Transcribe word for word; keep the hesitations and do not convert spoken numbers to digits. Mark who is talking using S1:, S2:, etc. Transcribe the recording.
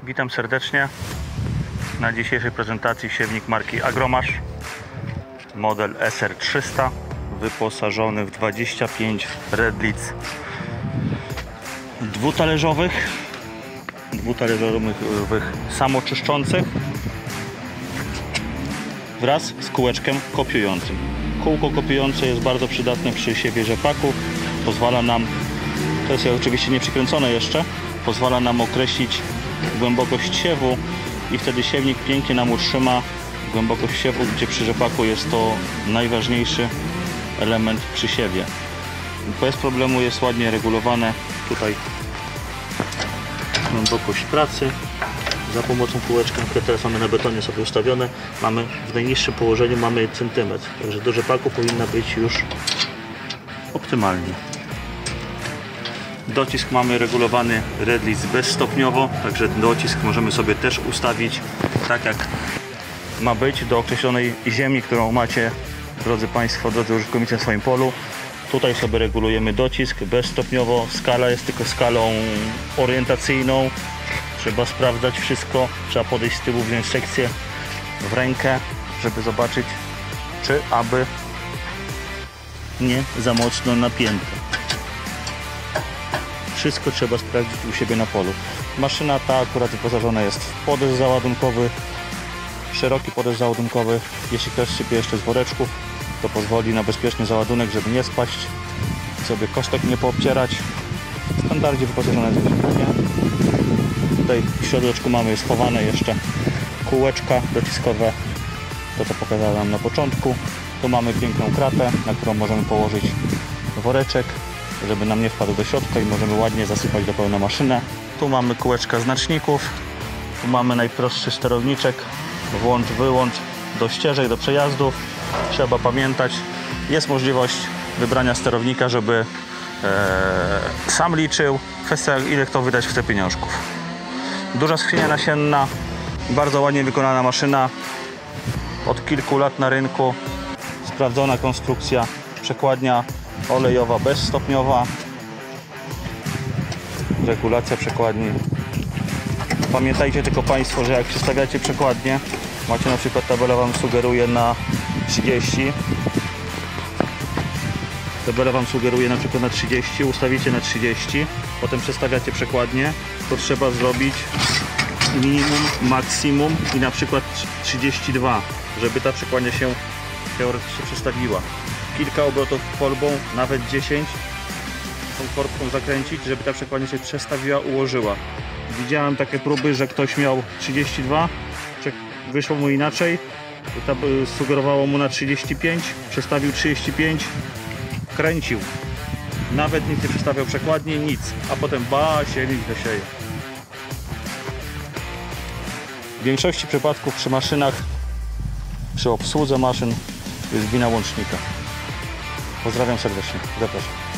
S1: Witam serdecznie na dzisiejszej prezentacji siewnik marki Agromasz, model S R trzysta, wyposażony w dwadzieścia pięć redlic dwutalerzowych, dwutalerzowych samoczyszczących wraz z kółeczkiem kopiującym. Kółko kopiujące jest bardzo przydatne przy siewie rzepaku. Pozwala nam, to jest oczywiście nie przykręcone jeszcze, pozwala nam określić głębokość siewu i wtedy siewnik pięknie nam utrzyma głębokość siewu, gdzie przy rzepaku jest to najważniejszy element przy siewie. Bez problemu jest ładnie regulowane tutaj głębokość pracy za pomocą kółeczka, które teraz mamy na betonie sobie ustawione. Mamy w najniższym położeniu mamy centymetr, także do rzepaku powinna być już optymalnie. Docisk mamy regulowany redlic bezstopniowo, także docisk możemy sobie też ustawić tak jak ma być do określonej ziemi, którą macie, drodzy Państwo, drodzy użytkownicy, na swoim polu. Tutaj sobie regulujemy docisk bezstopniowo. Skala jest tylko skalą orientacyjną. Trzeba sprawdzać wszystko. Trzeba podejść z tyłu, wziąć sekcję w rękę, żeby zobaczyć, czy aby nie za mocno napięte. Wszystko trzeba sprawdzić u siebie na polu. Maszyna ta akurat wyposażona jest w podest załadunkowy, szeroki podest załadunkowy. Jeśli ktoś sypie jeszcze z woreczków, to pozwoli na bezpieczny załadunek, żeby nie spaść, sobie kostek nie poobcierać. W standardzie wyposażona jest wyświetlenie. Tutaj w środeczku mamy schowane jeszcze kółeczka dociskowe, to co pokazałem na początku. Tu mamy piękną kratę, na którą możemy położyć woreczek, żeby nam nie wpadł do środka i możemy ładnie zasypać do pełna maszynę. Tu mamy kółeczka znaczników, tu mamy najprostszy sterowniczek, włącz, wyłącz do ścieżek, do przejazdów. Trzeba pamiętać, jest możliwość wybrania sterownika, żeby e, sam liczył. Kwestia, ile kto wydać chce pieniążków. Duża skrzynia nasienna, bardzo ładnie wykonana maszyna, od kilku lat na rynku, sprawdzona konstrukcja, przekładnia olejowa bezstopniowa, regulacja przekładni. Pamiętajcie tylko Państwo, że jak przestawiacie przekładnię, macie na przykład, tabela Wam sugeruje na trzydzieści, tabela Wam sugeruje na przykład na trzydzieści, ustawicie na trzydzieści, potem przestawiacie przekładnię, to trzeba zrobić minimum, maksimum i na przykład trzydzieści dwa, żeby ta przekładnia się teoretycznie przestawiła. Kilka obrotów korbą, nawet dziesięć, tą korbką zakręcić, żeby ta przekładnia się przestawiła, ułożyła. Widziałem takie próby, że ktoś miał trzydzieści dwa, wyszło mu inaczej, sugerowało mu na trzydzieści pięć, przestawił trzydzieści pięć, kręcił, nawet nic nie przestawiał przekładnie, nic, a potem ba, siewnik dosieje. W większości przypadków przy maszynach, przy obsłudze maszyn jest wina łącznika. Pozdrawiam serdecznie, zapraszam.